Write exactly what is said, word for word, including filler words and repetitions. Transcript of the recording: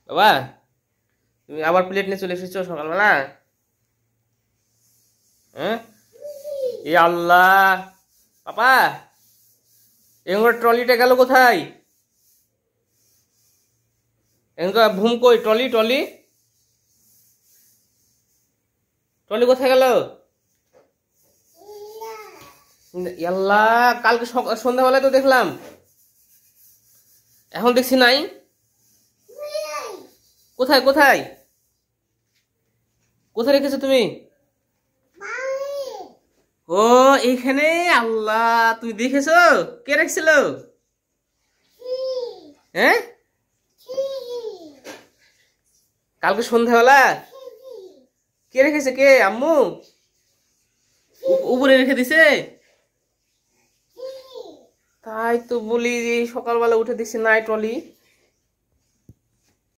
বাবা, তুমি আবার প্লেট নিয়ে চলে এসেছো সকালবেলা? হ্যাঁ, এ আল্লাহ, পাপা এঙ্গর ট্রলিটা গেল কোথায়? এঙ্গা ভুম কই? ট্রলি ট্রলি ট্রলি কোথায় গেল? আল্লাহ, কালকে সন্ধ্যাবেলায় তো দেখলাম, এখন দেখছি নাই। কোথায় কোথায় কোথায় রেখেছো তুমি? ও, এইখানে। আল্লাহ, তুমি দেখেছো? কে রেখেছিল? হ্যাঁ, কালকে সন্ধ্যাবেলা কে রেখেছে? কে? আম্মু উপরে রেখে দিছে? তাই তো বলি, সকালবেলা উঠে দেখছি নাই ট্রলি।